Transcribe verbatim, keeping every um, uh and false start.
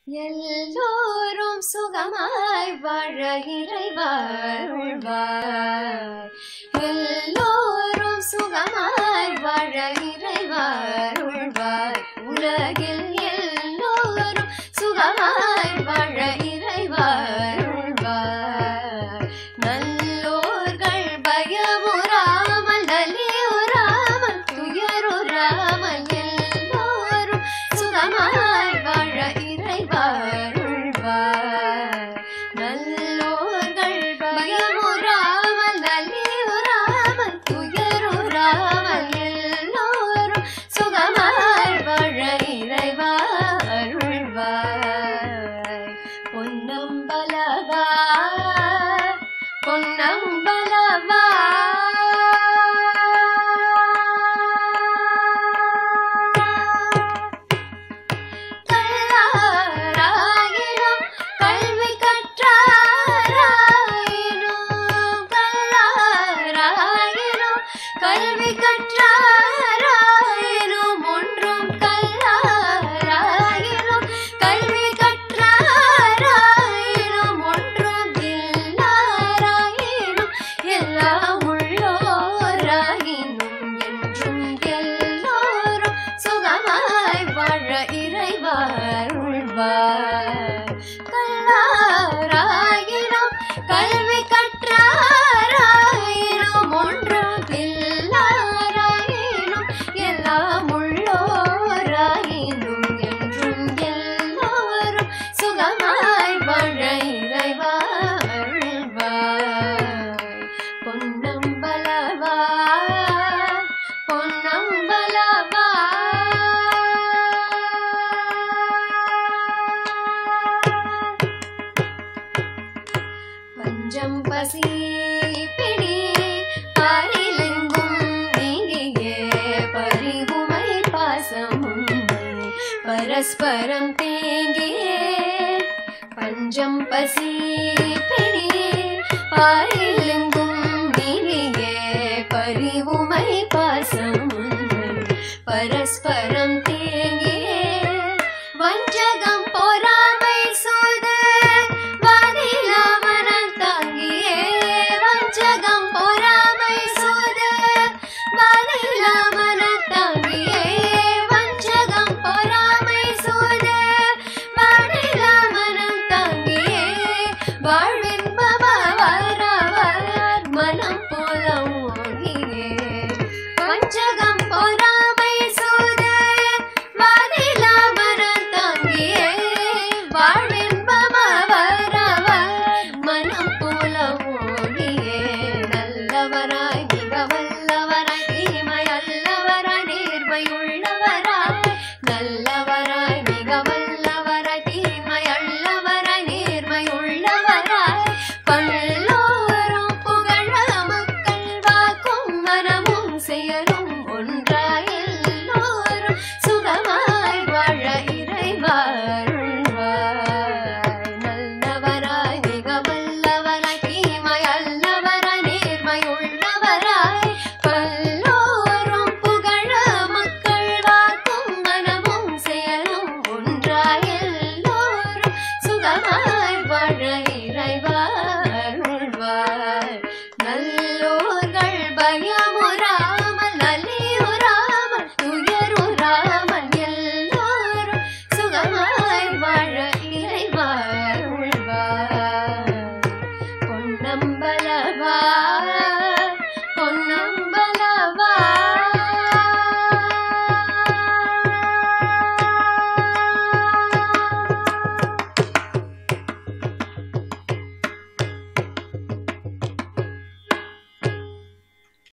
எல்லோரும் சுகமாய் வாழ இறைவா அருள்வாய். எல்லோரும் சுகமாய் வாழ இறைவா அருள்வாய். உலகில் எல்லோரும் சுகமாய் வாழ இறைவா அருள்வாய். நல்லோர்கள் பயமுறாமல் நலியுறாமல் துயருறாமல் எல்லோரும் சுகமாய் வாழ இறைவா அருள்வாய். நல்லோர்கள் பயமுறாமல் நலியுறாமல் துயருறாமல் எல்லோரும் சுகமாய் வாழ இறைவா அருள்வாய். பொன்னம்பலவா பொன்னம்பலவா கல்லாராயினும் கல்வி கற்றாராயினும் கல்லாராயினும் கல்வி கற்றாராயினும் ஒன்றும் கல்லாராயினும் கல்வி கற்றாராயினும் ஒன்றும் இல்லாராயினும் எல்லாம் உள்ளோராயினும் என்றும் எல்லோரும் சுகமாய் வாழ இறைவா அருள்வாய். கல்லாராயினும் கல்வி கற்றாராயினும் ஒன்றும் இல்லாராயினும் எல்லாம் உள்ளோராயினும் என்றும் எல்லோரும் சுகமாய் வாழ இறைவா அருள்வாய். பொன்னம்பலவா பொன்னம்பலவா பஞ்சம் பசி பிடி பாரிலெங்கும் நீங்கியே பரிவுமை பாசமும் பரஸ்பரம் தேங்கியே. பஞ்சம் பசி பிடி பாரிலெங்கும் நீங்கியே பரிவுமை பாசமும் பரஸ்பரம் தேங்கியே. வஞ்சகம் பொறாமை சூது வானிலா மனம் தாங்கியே. வஞ்சகம் பொறாமை சூது வானிலா மனம் தாங்கியே. வஞ்சகம் பொறாமை சூது வானிலா மனம் தாங்கியே. வாழ்வின்பவர் மனம் போல ஓங்கியே. வஞ்சகம் பொறாமை சூது வானிலா மனம் தாங்கியே. வாழ்வின்பவர் மனம் போல ஓங்கியே. நல்லவராய் மிக வல்லவராய் தீமை அல்லவராய் நேர்மையுள்ளவராய். நல்லவராய் மிக வல்லவராய் தீமை அல்லவராய் நேர்மையுள்ளவராய். பல்லோரும் புகழ மக்கள் வாக்கும் மனமும் செயலும் ஒன்றாய் எல்லோரும் சுகமாய் வாழ இறைவா அருள்வாய். நல்லவராய் மிக வல்லவராய் தீமை அல்லவராய் நேர்மையுள்ளவராய். பல்லோரும் புகழ மக்கள் வாக்கும் மனமும் செயலும் ஒன்றாய் எல்லோரும் சுகமாய் வாழ இறைவா அருள்வாய். நல்லோர்கள் பயமுறாமல் நலியுறாமல் துயருறாமல் எல்லோரும் சுகமாய் வாழ இறைவா அருள்வாய். பொன்னம்பல